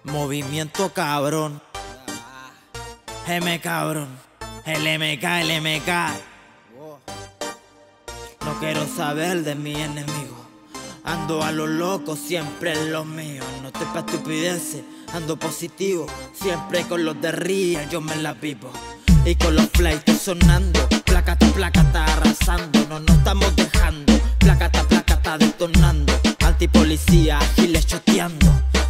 Movimiento cabrón. M cabrón. El MK. No quiero saber de mi enemigo. Ando a lo loco, siempre en lo mío. No estoy pa' estupideces, ando positivo. Siempre con los de Real, yo me la vivo. Y con los flights sonando, placata, arrasando. No nos estamos dejando, placata, detonando. Antipolicía, giles choteando.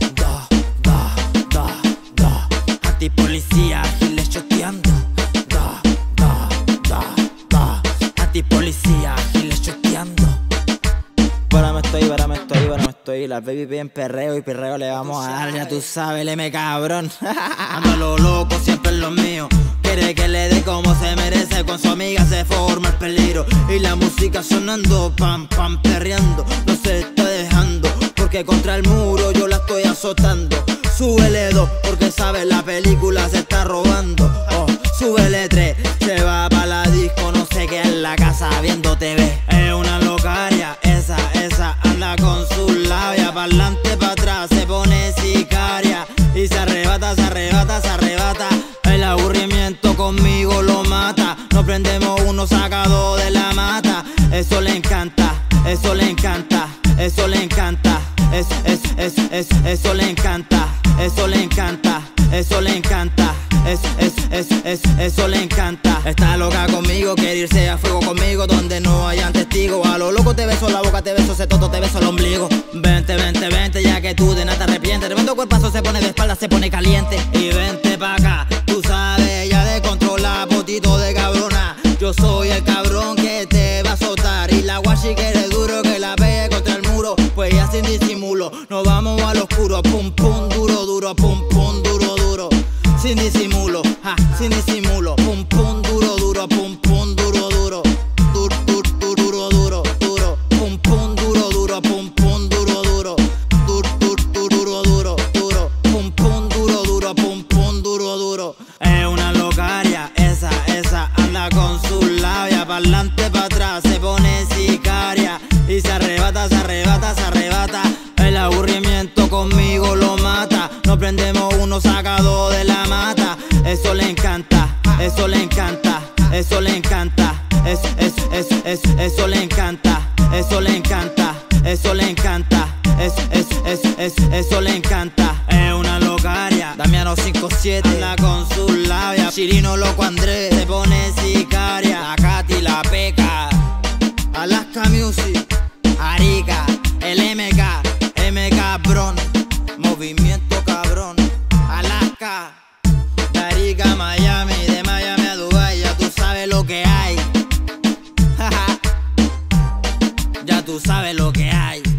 Antipolicía, giles choteando. Antipolicía, giles choteando. Ahora me estoy. La baby bien perreo y perreo le vamos a dar. Ya tú sabes, el cabrón. Ando a lo loco, siempre en lo mío. Quiere que le dé como se merece. Con su amiga se forma el peligro. Y la música sonando, pam, perreando. No se está dejando, porque contra el muro yo la estoy azotando. Súbele 2, porque sabe la película se está robando. Oh, súbele 3, se va pa' la disco. No sé qué en la casa viendo TV. Es una locaria, esa anda con sus labias. Pa'lante, pa' atrás, se pone sicaria. Y se arrebata. El aburrimiento conmigo lo mata. Nos prendemos uno sacado de la mata. Eso le encanta. Eso le encanta. Eso le encanta. Está loca conmigo, quiere irse a fuego conmigo, donde no hayan testigos. A lo loco te beso la boca, te beso ese toto, te beso el ombligo. Vente, ya que tú de nada te arrepientes. Tremendo cuerpazo se pone de espalda, se pone caliente. Y vente pa' acá, tú sabes ya de controlar, potito de cabrona. Yo soy el cabrón que te va a azotar. Y la guachi que eres duro, que la pegue contra el muro. Pues ya sin disimulo, nos vamos al oscuro. Pum, duro, pum, duro. Sin disimulo, sin disimulo. Pum, duro, pum, duro. Duro. Pum, duro, pum, duro. Pum, duro. Es una locaria, esa anda con sus labias. Pa'lante, pa' atrás, se pone sicaria. Y se arrebata. El aburrimiento conmigo lo mata. Nos prendemos uno sacado de la mata. Eso le encanta. Eso le encanta. Es una locaria. Damiano 57 anda con sus labias. Chirino loco Andrés se pone sicaria. La Katy, la Peca, Alaska Music, Arica, el MK Bron. Movimiento cabrón, Alaska, de Arica a Miami, de Miami a Dubai. Ya tú sabes lo que hay. Ya tú sabes lo que hay.